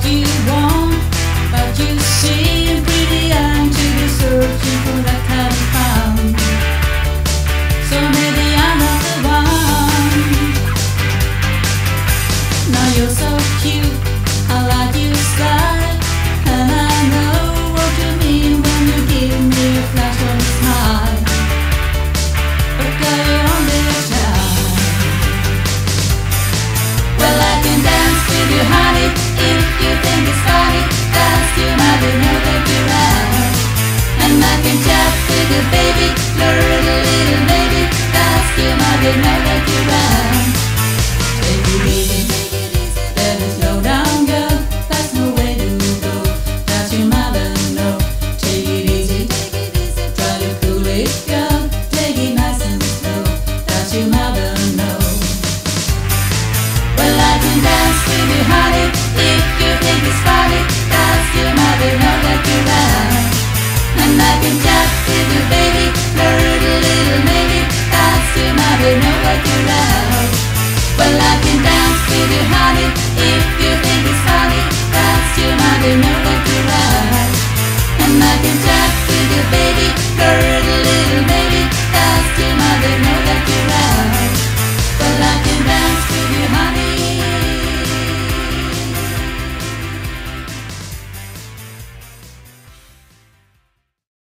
you want, but you seem pretty young to be searching for that kind of fun. So maybe I'm not the one. Now you're so cute, I like your style, and I know what you mean when you give me a flash of a smile. But girl, you're on the time. Well, I can dance with you, honey, if you think it's funny. Dance to my know that you're out. And I can chat with you, baby, flirt a little, baby. Dance to my know that you're out. Take it easy, let it slow down, girl. That's no way to go. That's your mother, no. Take it easy, try to cool it, girl. Take it nice and slow. That's your mother, no. Well, I can dance with you, honey, if you think it's funny. Dance to my know that you're out. And I can chat with you, baby, flirt a little, maybe. Dance to my know that you're out.